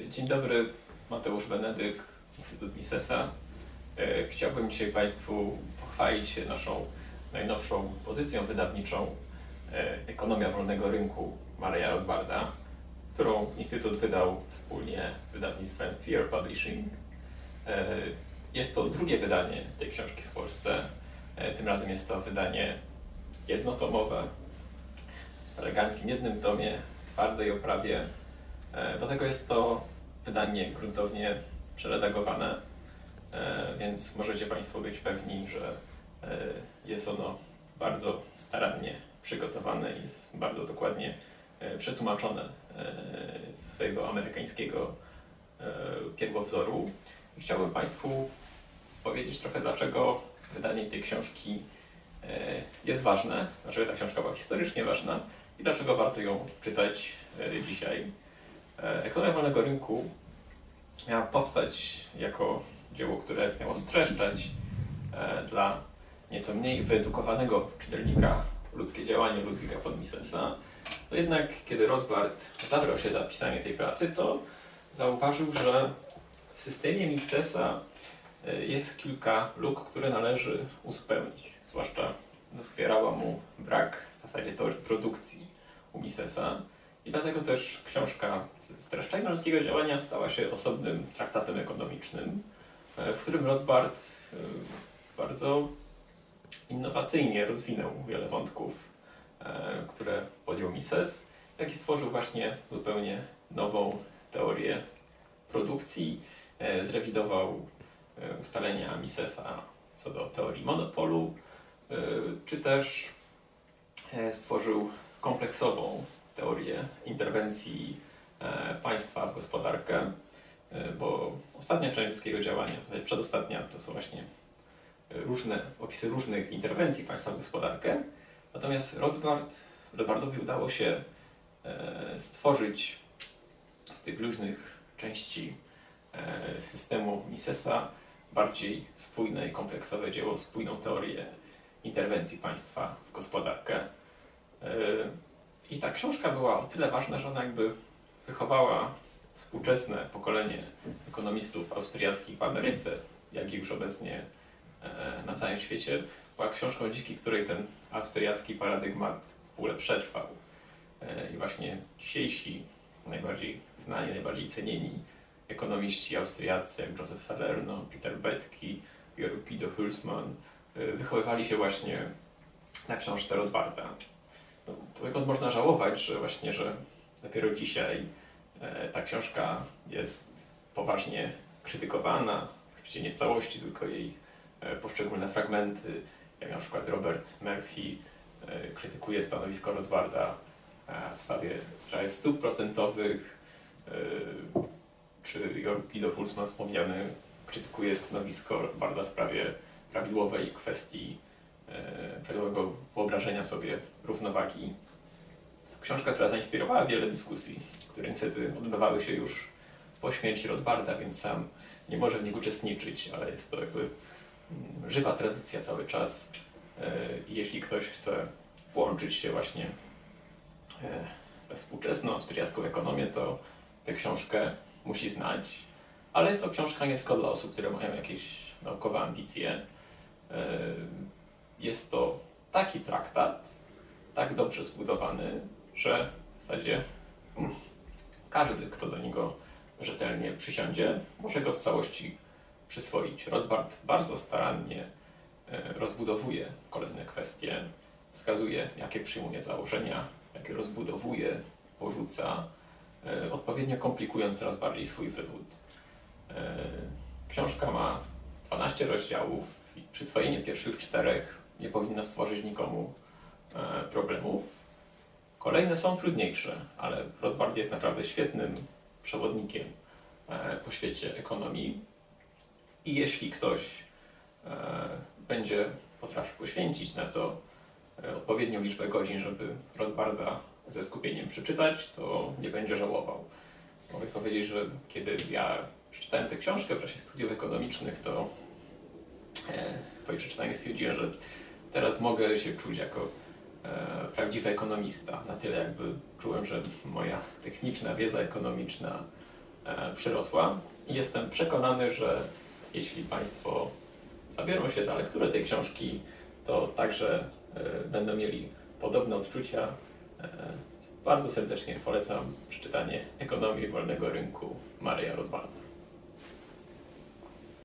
Dzień dobry, Mateusz Benedyk, Instytut Misesa. Chciałbym dzisiaj Państwu pochwalić się naszą najnowszą pozycją wydawniczą Ekonomia wolnego rynku Murraya Rothbarda, którą Instytut wydał wspólnie z wydawnictwem Fear Publishing. Jest to drugie wydanie tej książki w Polsce. Tym razem jest to wydanie jednotomowe, w eleganckim jednym tomie, w twardej oprawie. Do tego jest to wydanie gruntownie przeredagowane, więc możecie Państwo być pewni, że jest ono bardzo starannie przygotowane i jest bardzo dokładnie przetłumaczone z swojego amerykańskiego pierwowzoru. I chciałbym Państwu powiedzieć trochę, dlaczego wydanie tej książki jest ważne, dlaczego ta książka była historycznie ważna i dlaczego warto ją czytać dzisiaj. Ekonomia wolnego rynku miała powstać jako dzieło, które miało streszczać dla nieco mniej wyedukowanego czytelnika ludzkie działanie Ludwiga von Misesa. To jednak kiedy Rothbard zabrał się za pisanie tej pracy, to zauważył, że w systemie Misesa jest kilka luk, które należy uzupełnić. Zwłaszcza doskwierała mu brak w zasadzie teorii produkcji u Misesa. I dlatego też książka Streszczenia ludzkiego działania stała się osobnym traktatem ekonomicznym, w którym Rothbard bardzo innowacyjnie rozwinął wiele wątków, które podjął Mises, jak i stworzył właśnie zupełnie nową teorię produkcji, zrewidował ustalenia Misesa co do teorii monopolu, czy też stworzył kompleksową teorię interwencji państwa w gospodarkę, bo ostatnia część ludzkiego działania, przedostatnia, to są właśnie opisy różnych interwencji państwa w gospodarkę. Natomiast Rothbardowi udało się stworzyć z tych różnych części systemu Misesa bardziej spójne i kompleksowe dzieło, spójną teorię interwencji państwa w gospodarkę. I ta książka była o tyle ważna, że ona jakby wychowała współczesne pokolenie ekonomistów austriackich w Ameryce, jak i już obecnie na całym świecie. Była książką, dzięki której ten austriacki paradygmat w ogóle przetrwał. I właśnie dzisiejsi, najbardziej znani, najbardziej cenieni ekonomiści austriaccy, jak Joseph Salerno, Peter Boettke, Georg Guido Hülsmann, wychowywali się właśnie na książce Rothbarda. No, poniekąd można żałować, że dopiero dzisiaj ta książka jest poważnie krytykowana, oczywiście nie w całości, tylko jej poszczególne fragmenty, jak na przykład Robert Murphy krytykuje stanowisko Rothbarda w sprawie stóp procentowych, czy Georg Guido Hülsmann wspomniany krytykuje stanowisko Rothbarda w sprawie prawidłowej kwestii prawidłowego wyobrażenia sobie równowagi. To książka, która zainspirowała wiele dyskusji, które niestety odbywały się już po śmierci Rothbarda, więc sam nie może w nich uczestniczyć, ale jest to jakby żywa tradycja cały czas. I jeśli ktoś chce włączyć się właśnie we współczesną austriacką ekonomię, to tę książkę musi znać. Ale jest to książka nie tylko dla osób, które mają jakieś naukowe ambicje. Jest to taki traktat, tak dobrze zbudowany, że w zasadzie każdy, kto do niego rzetelnie przysiądzie, może go w całości przyswoić. Rothbard bardzo starannie rozbudowuje kolejne kwestie, wskazuje, jakie przyjmuje założenia, jakie rozbudowuje, porzuca, odpowiednio komplikując coraz bardziej swój wywód. Książka ma 12 rozdziałów i przyswojenie pierwszych 4 nie powinno stworzyć nikomu problemów. Kolejne są trudniejsze, ale Rothbard jest naprawdę świetnym przewodnikiem po świecie ekonomii i jeśli ktoś będzie potrafił poświęcić na to odpowiednią liczbę godzin, żeby Rothbarda ze skupieniem przeczytać, to nie będzie żałował. Mogę powiedzieć, że kiedy ja przeczytałem tę książkę w czasie studiów ekonomicznych, to po jej przeczytaniu stwierdziłem, że teraz mogę się czuć jako prawdziwy ekonomista. Na tyle jakby czułem, że moja techniczna wiedza ekonomiczna przyrosła. I jestem przekonany, że jeśli Państwo zabiorą się za lekturę tej książki, to także będą mieli podobne odczucia. Bardzo serdecznie polecam przeczytanie Ekonomii wolnego rynku Mareja Rothbarda.